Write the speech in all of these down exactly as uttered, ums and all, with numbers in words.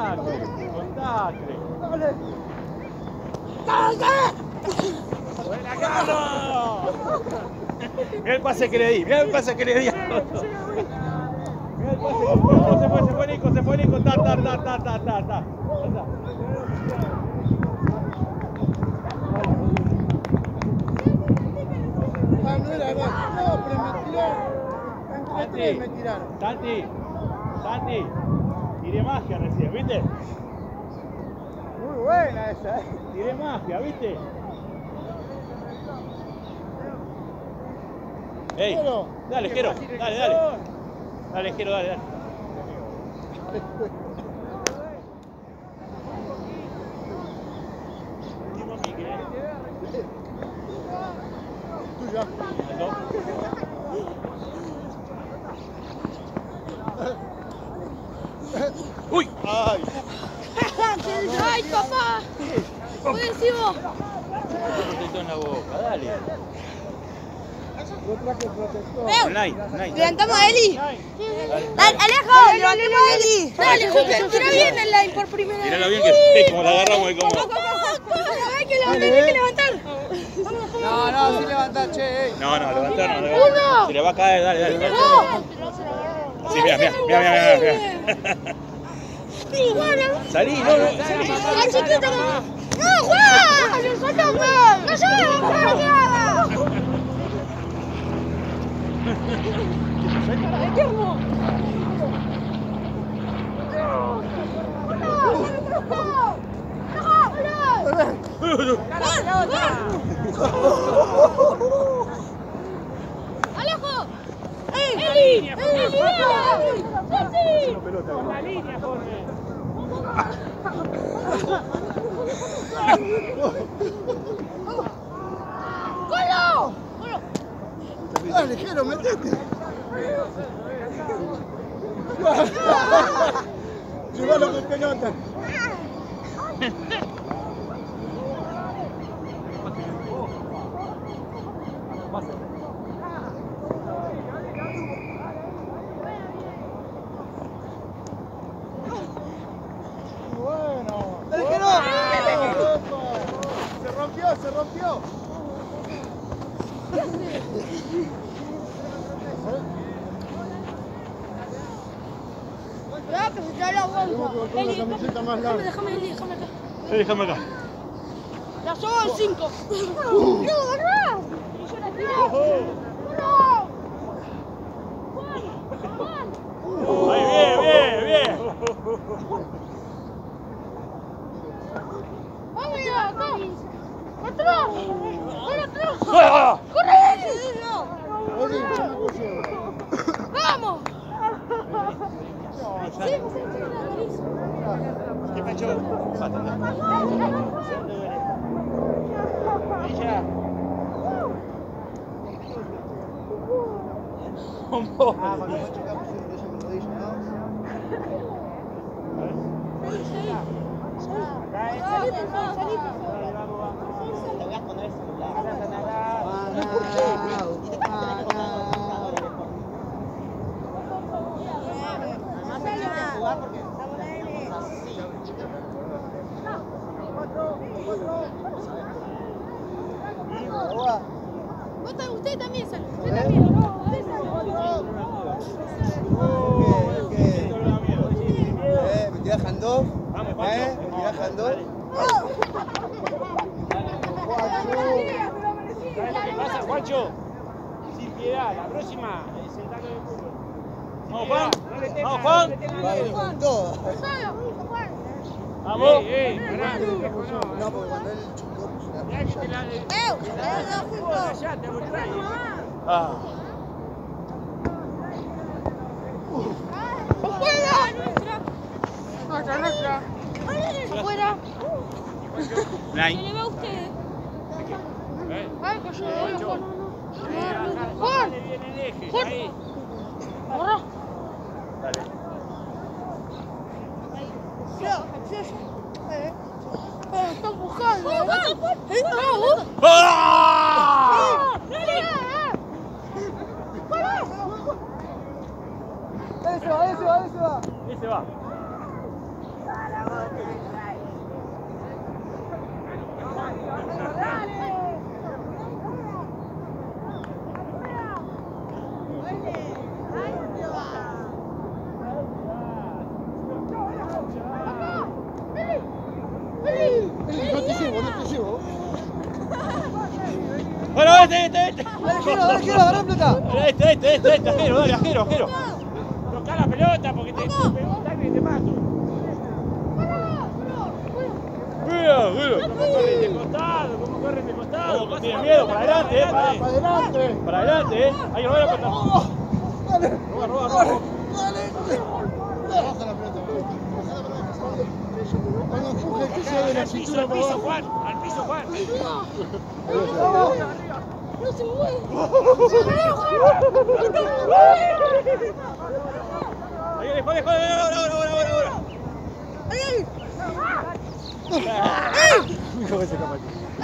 Tacre, con tacre. ¡Buena, Carlos! Mirá el pase que le di, mirá el pase que le di. Mirá el pase. No, se fue, se fue Nico, se fue Nico. Ta, ta, ta, ta, ta, ta, ta. Ah, no era gol. No, pero me tiraron. Entre tres me tiraron. Santi, Santi, tiré magia recién, ¿viste? Muy buena esa, eh. Tiré magia, ¿viste? Ey, dale, Jero, dale, dale. Dale, Jero, dale, dale. Último pique, ¿eh? Tuya. ¡Uy! ¡Ay! ¡Ay, papá! ¡Buenísimo! Protector en la boca, dale. Yo traje protector. Online, online. ¿Levantamos a Eli? Dale, Alejo, levantemos a Eli. Dale, Juca, tira bien el line por primera vez. Tirala bien que como la agarramos y como... Hay que levantar, hay que levantar. No, no, sí levantá, che. No, no, levantar no, levantar. Uno. Se le va a caer, dale, dale. ¡No! Sí, mira, mira, mira, mira, mira. Sí, bueno. Salí, no, no. La chiquita no. ¡No, Juan! ¡No soltó, Juan! ¡No se va a bajar nada! ¡Qué hermoso! ¡No! ¡Alejo! ¡Eli! ¡Eli! Con la línea, Jorge. ¡Golo! Dale, Jero, metete. Llévalo con pelota. Bueno. ¡Dale, Jero! Se rompió, se rompió. Cuidado que se trae la bolsa. Tengo que Eli, la camiseta más larga. déjame, Eli, déjame acá. Eh, déjame acá. La son cinco. ¡No, agarrá! Y yo la tiré. ¡No! ¡Juan! ¡Juan! Ahí, bien, bien, bien. ¡Vamos ya! ¡Acá! ¡Atrás! ¡Corre atrás! ¡Ah! ¡Corre! Eli, yo me apoyo. ¡Vamos! Sí, ¿Qué pasó? Ella. ¿Cómo? Ah, cuando nos chocamos en esa rodilla, Usted también sale. Usted también. Usted Eh, me tirás handoff. Vamos, Eh, me tirás handoff. ¿Sabes lo que pasa, Juancho? Sin piedad, la próxima es sentarlo de fútbol. Vamos, Juan. Vamos, Juan. Va a venir con todo. Vamos. Ey, ey, pará, No, porque cuando él chocó, puso una mirá que te la... ¡Eh! te la das el fútbol allá, te aburrás. Ah. ¡Afuera! ¡Nuestra, nuestra! ¡Afuera! Nine. Se le va a usted. Eh, ¡Ay, que yo doy, Juan! Juan, le viene el eje, Juan. ahí. ¡Corra! Dale. ¡Eh! ¡Están buscando! ¡Eh! ¡Bravo! ¡Ah! Ese va, ese va, ese va. Ese va. No te llevo, no te llevo. Bueno, este, este, este. Dale, Jero, dale, Jero, agarrá plata. Este, este, este, este, ajero, dale, ajero, ajero. Toca la pelota porque te pegó un tackle y te mato. Mira, mira. ¿Cómo corren de costado? ¿Cómo corren de costado? No tienen miedo, para adelante, eh. Para adelante. Para adelante, eh. Ahí lo voy a contar. Dale. Roba, roba, roba. Dale. Baja la pelota. Cuando empuje que sea de la Al piso, cintura al para piso, abajo. Juan. Al piso, Juan. No se mueve. Ahí, ahí, joder, joder, ahora, ahora, ahora, ahora, ahora. Hijo de ese capaz.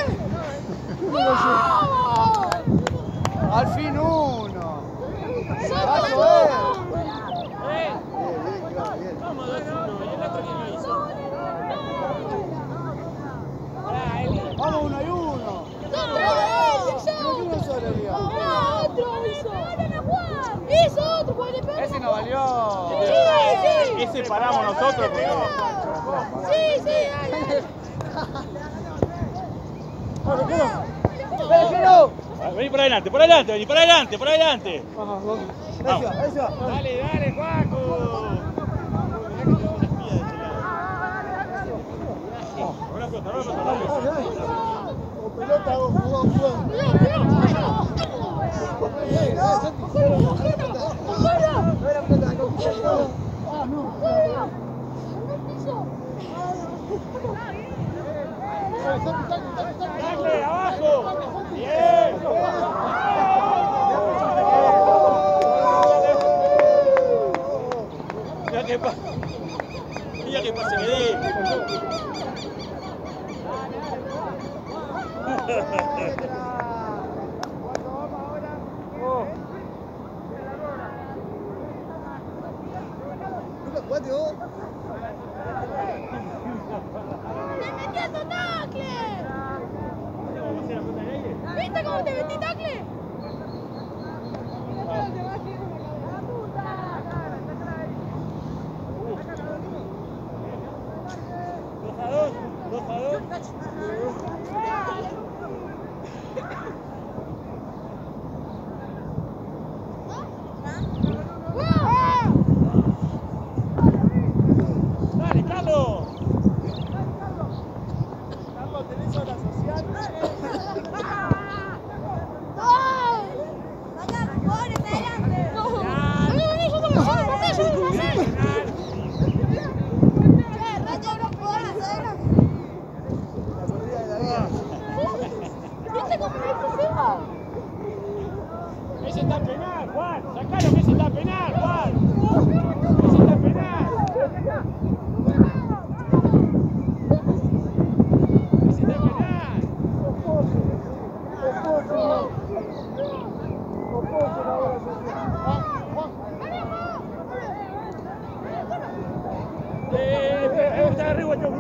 Al fin uno. ¡Sácalo! Eh, Bien, bien, claro, bien. ¿cómo dos uno? ¿Y el otro quién lo hizo? Pará, Eli. Vamos uno y uno. Creo que uno solo, Liga. Otro hizo. Hizo otro, porque le pegó. Ese no valió. Sí, sí. Ese paramos nosotros porque... Sí, sí, dale. Vamos, Jero. Dale, Jero. Vení por adelante, por adelante, vení por adelante, por adelante. Vamos, vamos. Ahí se va, ahí se va. Dale, dale, Juaco. Ahora pelota, ahora pelota, Dale, dale. dale, dale. Con pelota, jugó, jugó. Bien, dale, Santi. No era pelota, no. Ah, no. Dale, Santi, Santi, Santi, Santi. Dale, abajo. Bien. Mira que pase. Mira que pase, que dé. Lucas, jugate vos. ¡Te metí tu tacle! ¿Viste cómo te metí tacle? Dos a dos, dos a dos. Dale, Carlos. Carlos, ¿tenés hora social? ¿Viste cómo me pusimos? Ese está penal, Juan. Sacalo que ese está penal, Juan. Ese está penal. Ese está penal. Eh, eh, está arriba, yo.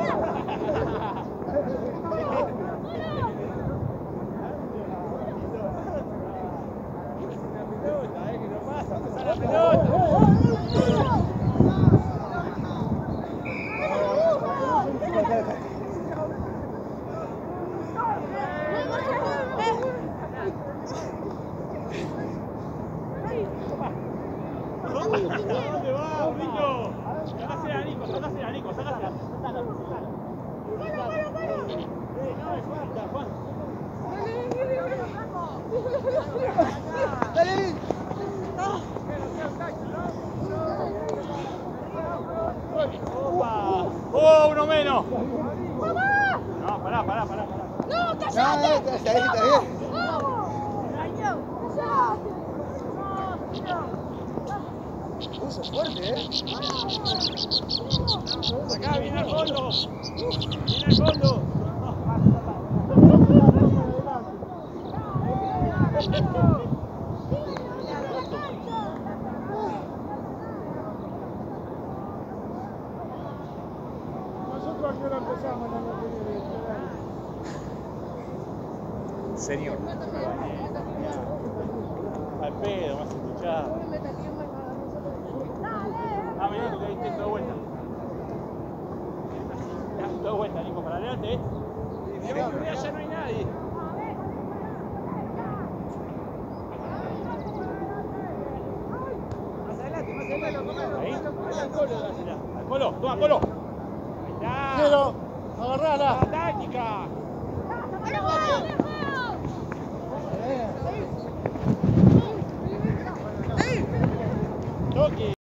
¿Dónde va, Rico? Sacásela a Nico, sacásela a Nico, sacásela. Eh, no, es falta, Juan. Dale. Opa. ¡Oh, uno menos! No, pará, pará, pará, pará. ¡No, No, cállate! no, está bien, está bien. Uso fuerte, eh. Acá viene el fondo. Viene el fondo. Señor. Al pedo, vas a escuchar. Ah, mirá que le diste toda vuelta. Toda vuelta, Nico, para adelante, ¿eh? Mirá, mirá, ya no hay nadie. Más adelante, más adelante. Ahí, ahí al Colo, dásela. Al Colo, toma, Colo. Ahí está. Quiero, agarrala. La táctica. Toque.